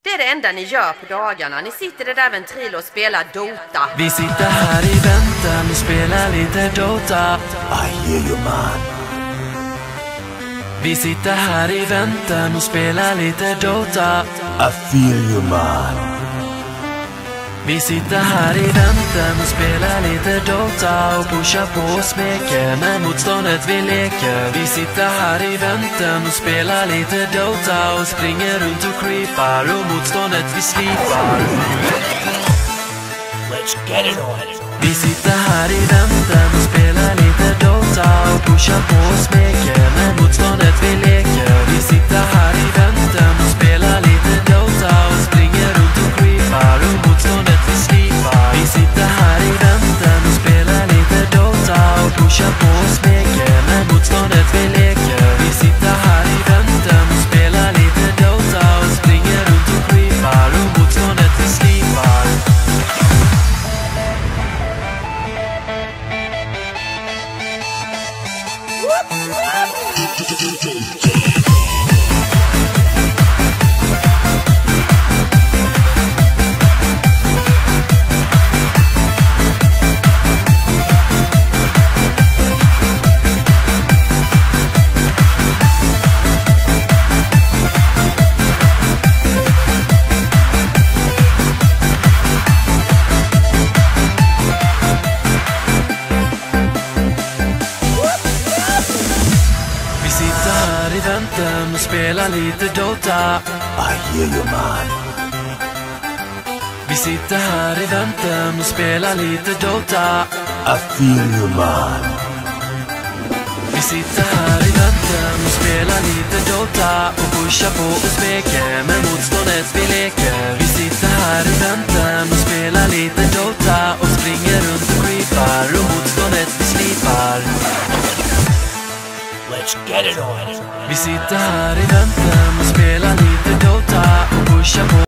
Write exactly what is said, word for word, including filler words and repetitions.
Det är det enda ni gör på dagarna. Ni sitter i där ventril och spelar Dota. Vi sitter här i väntan och spelar lite Dota. I hear you, man. Vi sitter här i väntan och spelar lite Dota. I feel you, man. Vi sitter här i väntan och spelar lite Dota och pushar på och smeker med motståndet vi leker. Vi sitter här i väntan och spelar lite Dota och springer runt och creepar och motståndet vi slipar. Let's get it on. Vi sitter här i väntan och spelar lite Dota och pushar på och smeker med motståndet vi leker. Vi sitter här i väntan och spelar lite Dota och springer runt och creepar och motståndet vi slipar. Vi sitter här i väntan och spelar lite Dota och pushar på och smeker med motståndet vi leker. Vi sitter här i väntan och spelar lite Dota och springer runt och creepar och motståndet vi slipar. Vi sitter här i väntan och spelar lite Dota. I hear you, man. Vi sitter här i väntan och spelar lite Dota. I feel you, man. Vi sitter här i väntan och spelar lite Dota och pushar på och smeker med motståndet vi leker. Vi sitter här i väntan och spelar lite Dota och springer runt och creepar och motståndet vi slipar. Let's get it on. Vi sitter här i väntan och spelar lite Dota och pushar på